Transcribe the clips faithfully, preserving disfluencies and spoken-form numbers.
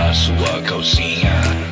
cheirar sua calcinha,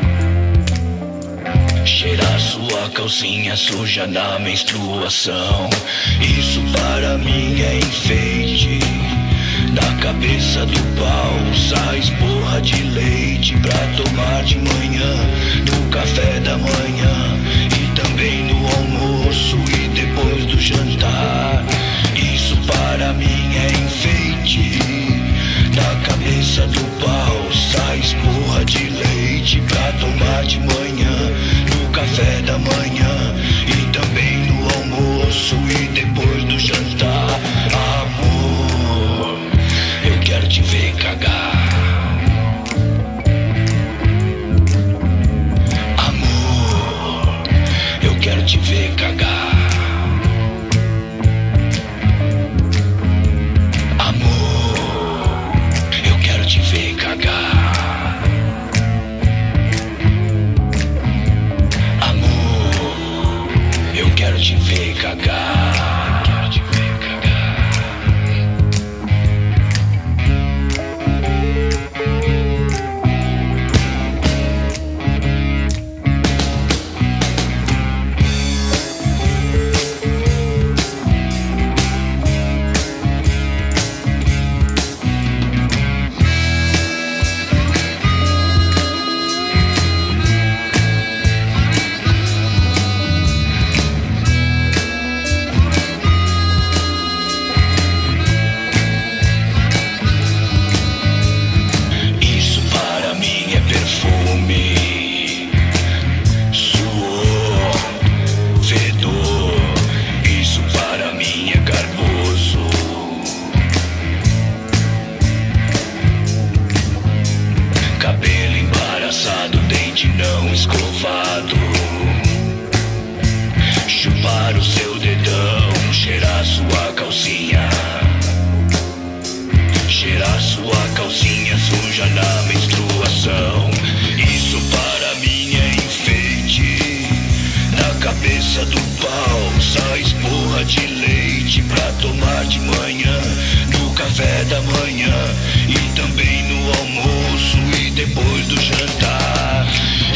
cheirar sua calcinha suja na menstruação. Isso para mim é enfeite. Na cabeça do pau sai porra de leite pra tomar de manhã, no café da manhã e também no almoço e depois do jantar. Isso para mim é enfeite. Na cabeça do pau sai porra de leite pra tomar de manhã, no café da manhã e também no almoço e depois do jantar. Amor, eu quero te ver cagar. Amor, eu quero te ver cagar. Amor, eu quero te ver cagar. Amor, eu quero te ver cagar. Não escovado, chupar o seu dedão, cheirar sua calcinha, cheirar sua calcinha suja na menstruação. Isso para mim é enfeite. Na cabeça do pau sai porra de leite pra tomar de manhã, no café da manhã e também no almoço e depois do jantar.